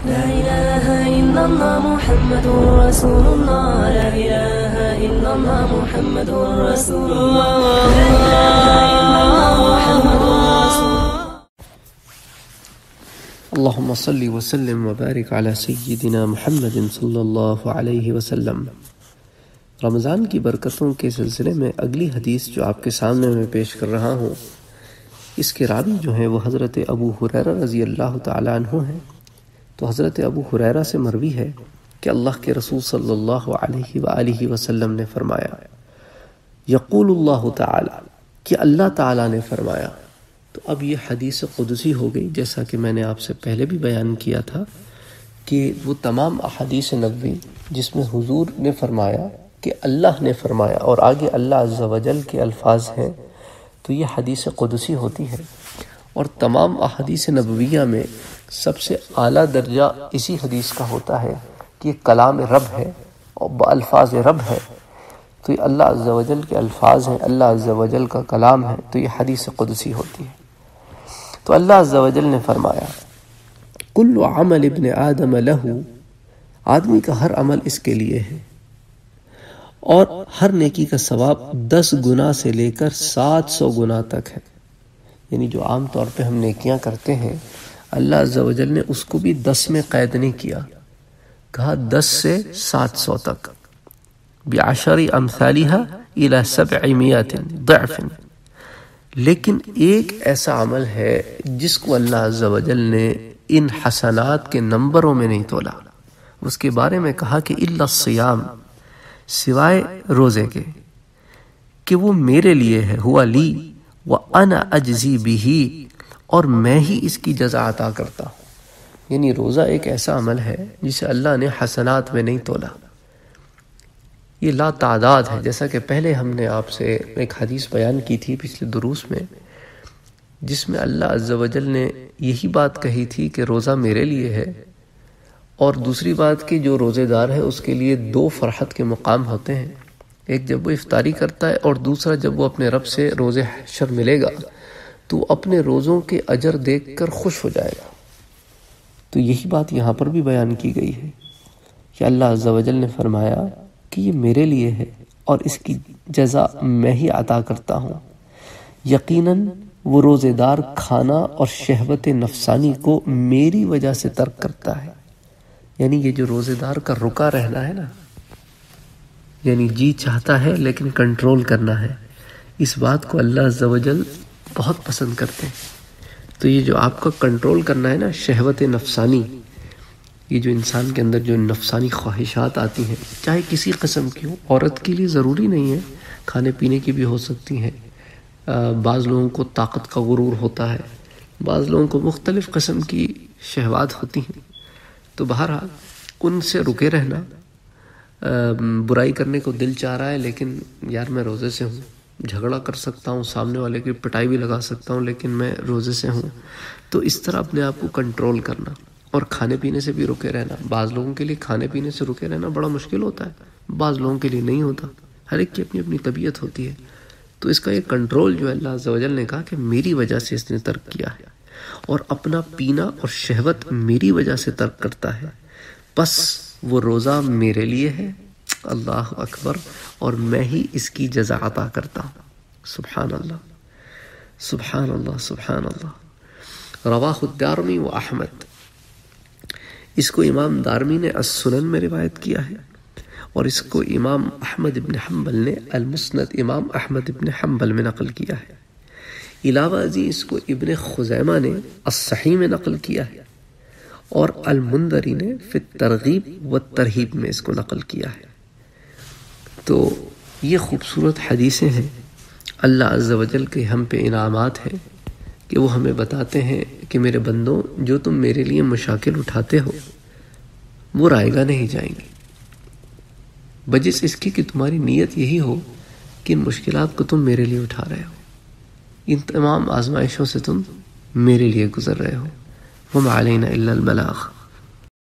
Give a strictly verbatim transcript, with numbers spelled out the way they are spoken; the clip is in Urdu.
لا إله إلا الله محمد رسول الله لا إله إلا الله محمد رسول الله لا إله إلا الله محمد رسول الله. اللهم صل وسلم وبارك على سيدنا محمد صلی اللہ علیہ وسلم. رمضان کی برکتوں کے سلسلے میں اگلی حدیث جو آپ کے سامنے میں پیش کر رہا ہوں، اس کے راوی جو ہیں وہ حضرت ابو ہریرہ رضی اللہ تعالیٰ عنہ ہیں. تو حضرت ابو ہریرہ سے مروی ہے کہ اللہ کے رسول صلی اللہ علیہ وآلہ وسلم نے فرمایا، یقول اللہ تعالی، کہ اللہ تعالیٰ نے فرمایا. تو اب یہ حدیث قدسی ہو گئی، جیسا کہ میں نے آپ سے پہلے بھی بیان کیا تھا کہ وہ تمام احادیث نبوی جس میں حضور نے فرمایا کہ اللہ نے فرمایا اور آگے اللہ عز و جل کے الفاظ ہیں، تو یہ حدیث قدسی ہوتی ہے. اور تمام احادیث نبویہ میں سب سے اعلیٰ درجہ اسی حدیث کا ہوتا ہے کہ یہ کلام رب ہے اور بالفاظ رب ہے. تو یہ اللہ عز و جل کے الفاظ ہیں، اللہ عز و جل کا کلام ہے، تو یہ حدیث قدسی ہوتی ہے. تو اللہ عز و جل نے فرمایا، کل عمل ابن آدم لہ، آدمی کا ہر عمل اس کے لیے ہے، اور ہر نیکی کا ثواب دس گنا سے لے کر سات سو گنا تک ہے. یعنی جو عام طور پہ ہم نیکیاں کرتے ہیں، اللہ عز و جل نے اس کو بھی دس میں قید نہیں کیا، کہا دس سے سات سو تک. بعشر امثالها الى سبعمائة ضعف. لیکن ایک ایسا عمل ہے جس کو اللہ عز و جل نے ان حسنات کے نمبروں میں نہیں تولا. اس کے بارے میں کہا کہ الا الصیام، سوائے روزے کے، کہ وہ میرے لیے ہے، ہوا لی وانا اجزی بہ، اور میں ہی اس کی جزا عطا کرتا ہوں. یعنی روزہ ایک ایسا عمل ہے جسے اللہ نے حسنات میں نہیں تولا. یہ لا تعداد ہے، جیسا کہ پہلے ہم نے آپ سے ایک حدیث بیان کی تھی پچھلے دروس میں، جس میں اللہ عز و جل نے یہی بات کہی تھی کہ روزہ میرے لیے ہے، اور دوسری بات کہ جو روزے دار ہے اس کے لیے دو فرحت کے مقام ہوتے ہیں. ایک جب وہ افطاری کرتا ہے، اور دوسرا جب وہ اپنے رب سے روز حشر ملے گا تو اپنے روزوں کے اجر دیکھ کر خوش ہو جائے گا. تو یہی بات یہاں پر بھی بیان کی گئی ہے کہ اللہ عز و جل نے فرمایا کہ یہ میرے لیے ہے اور اس کی جزا میں ہی عطا کرتا ہوں. یقیناً وہ روزے دار کھانا اور شہوت نفسانی کو میری وجہ سے ترک کرتا ہے. یعنی یہ جو روزے دار کا رکا رہنا ہے نا، یعنی جی چاہتا ہے لیکن کنٹرول کرنا ہے، اس بات کو اللہ عز و جل بہت پسند کرتے ہیں. تو یہ جو آپ کا کنٹرول کرنا ہے نا، شہوت نفسانی، یہ جو انسان کے اندر جو نفسانی خواہشات آتی ہیں، چاہے کسی قسم کی ہو، عورت کے لیے ضروری نہیں ہے، کھانے پینے کی بھی ہو سکتی ہیں. بعض لوگوں کو طاقت کا غرور ہوتا ہے، بعض لوگوں کو مختلف قسم کی شہوات ہوتی ہیں. تو بہرحال ان سے رکے رہنا. برائی کرنے کو دل چاہ رہا ہے لیکن یار میں روزے سے ہوں، جھگڑا کر سکتا ہوں، سامنے والے کی پٹائی بھی لگا سکتا ہوں، لیکن میں روزے سے ہوں. تو اس طرح اپنے آپ کو کنٹرول کرنا، اور کھانے پینے سے بھی رکے رہنا. بعض لوگوں کے لیے کھانے پینے سے رکے رہنا بڑا مشکل ہوتا ہے، بعض لوگوں کے لیے نہیں ہوتا. ہر ایک کی اپنی اپنی طبیعت ہوتی ہے. تو اس کا یہ کنٹرول جو اللہ عز و جل نے کہا کہ میری وجہ سے اس نے ترک کیا ہے، اور اپنا پینا اور شہوت میری وجہ سے ترک کرتا ہے، بس وہ روزہ میرے لیے ہے. اللہ اکبر. اور میں ہی اس کی جزا عطا کرتا ہوں. سبحان اللہ سبحان اللہ سبحان اللہ. رواہ الدارمی و احمد. اس کو امام دارمی نے السنن میں روایت کیا ہے، اور اس کو امام احمد ابن حنبل نے المسند امام احمد ابن حنبل میں نقل کیا ہے. علاوہ ازیں اس کو ابن خزیمہ نے الصحیح میں نقل کیا ہے، اور المنذری نے فی الترغیب والترہیب میں اس کو نقل کیا ہے. تو یہ خوبصورت حدیثیں ہیں. اللہ عز و جل کے ہم پہ انعامات ہیں کہ وہ ہمیں بتاتے ہیں کہ میرے بندوں، جو تم میرے لیے مشاکل اٹھاتے ہو وہ رائے گاہ نہیں جائیں گے، بجس اس کی کہ تمہاری نیت یہی ہو کہ ان مشکلات کو تم میرے لیے اٹھا رہے ہو، ان تمام آزمائشوں سے تم میرے لیے گزر رہے ہو. وما علینا الا البلاغ.